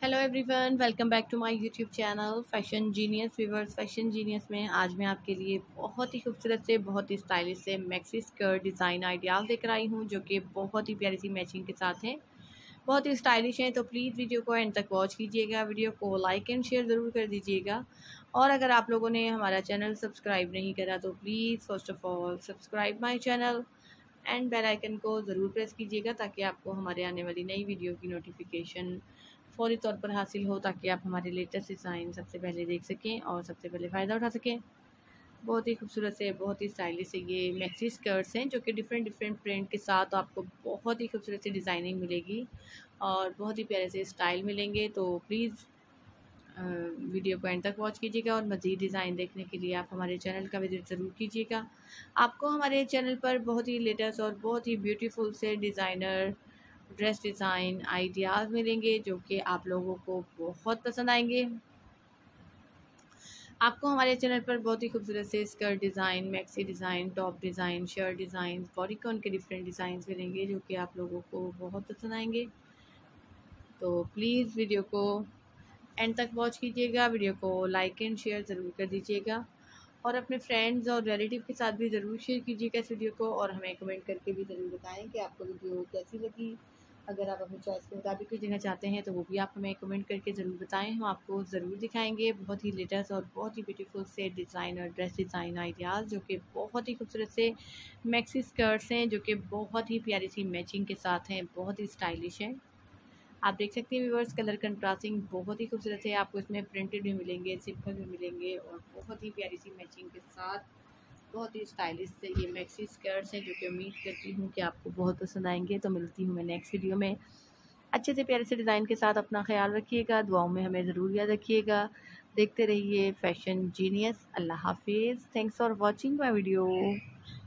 Hello everyone, welcome back to my YouTube channel fashion genius viewers. Fashion genius में आज मैं आपके लिए बहुत ही खूबसूरत से बहुत ही स्टाइलिश से मैक्सी स्कर्ट डिज़ाइन आइडियाज़ लेकर आई हूँ, जो कि बहुत ही प्यारी सी मैचिंग के साथ हैं, बहुत ही स्टाइलिश हैं। तो प्लीज़ वीडियो को एंड तक वॉच कीजिएगा, वीडियो को लाइक एंड शेयर ज़रूर कर दीजिएगा। और अगर आप लोगों ने हमारा चैनल सब्सक्राइब नहीं करा तो please first of all subscribe my channel and bell icon को ज़रूर प्रेस कीजिएगा, ताकि आपको हमारे आने वाली नई वीडियो की नोटिफिकेशन फ़ौरी तौर पर हासिल हो, ताकि आप हमारे लेटेस्ट डिज़ाइन सबसे पहले देख सकें और सबसे पहले फ़ायदा उठा सकें। बहुत ही खूबसूरत से बहुत ही स्टाइलिश से ये मैक्सी स्कर्ट्स हैं, जो कि डिफरेंट डिफरेंट प्रिंट के साथ आपको बहुत ही खूबसूरत सी डिज़ाइनिंग मिलेगी और बहुत ही प्यारे से स्टाइल मिलेंगे। तो प्लीज़ वीडियो को एंड तक वॉच कीजिएगा और मज़ीद डिज़ाइन देखने के लिए आप हमारे चैनल का विज़िट ज़रूर कीजिएगा। आपको हमारे चैनल पर बहुत ही लेटेस्ट और बहुत ही ब्यूटीफुल से डिज़ाइनर ड्रेस डिज़ाइन आइडियाज़ मिलेंगे, जो कि आप लोगों को बहुत पसंद आएंगे। आपको हमारे चैनल पर बहुत ही खूबसूरत से skirt design, maxi design, top design, shirt design, bodycon के डिफरेंट डिज़ाइंस मिलेंगे, जो कि आप लोगों को बहुत पसंद आएंगे। तो प्लीज़ वीडियो को एंड तक वॉच कीजिएगा, वीडियो को लाइक एंड शेयर ज़रूर कर दीजिएगा और अपने फ्रेंड्स और रिलेटिव के साथ भी ज़रूर शेयर कीजिएगा इस वीडियो को, और हमें कमेंट करके भी ज़रूर बताएं कि आपको वीडियो कैसी लगी। अगर आप अपनी चॉइस के मुताबिक कुछ देना चाहते हैं तो वो भी आप हमें कमेंट करके ज़रूर बताएं, हम आपको ज़रूर दिखाएंगे बहुत ही लेटेस्ट और बहुत ही ब्यूटीफुल से डिज़ाइन और ड्रेस डिज़ाइन आइडियाज़, जो कि बहुत ही खूबसूरत से मैक्सी स्कर्ट्स हैं, जो कि बहुत ही प्यारी सी मैचिंग के साथ हैं, बहुत ही स्टाइलिश हैं। आप देख सकते हैं व्यूअर्स, कलर कंट्रास्टिंग बहुत ही खूबसूरत है। आपको इसमें प्रिंटेड भी मिलेंगे, सिंपल भी मिलेंगे और बहुत ही प्यारी सी मैचिंग के साथ बहुत ही स्टाइलिश से ये मैक्सी स्कर्ट्स हैं, जो कि उम्मीद करती हूँ कि आपको बहुत पसंद आएंगे। तो मिलती हूँ मैं नेक्स्ट वीडियो में अच्छे से प्यारे से डिज़ाइन के साथ। अपना ख्याल रखिएगा, दुआओं में हमें ज़रूर याद रखिएगा। देखते रहिए फैशन जीनियस। अल्लाह हाफिज़। Thanks for watching my video.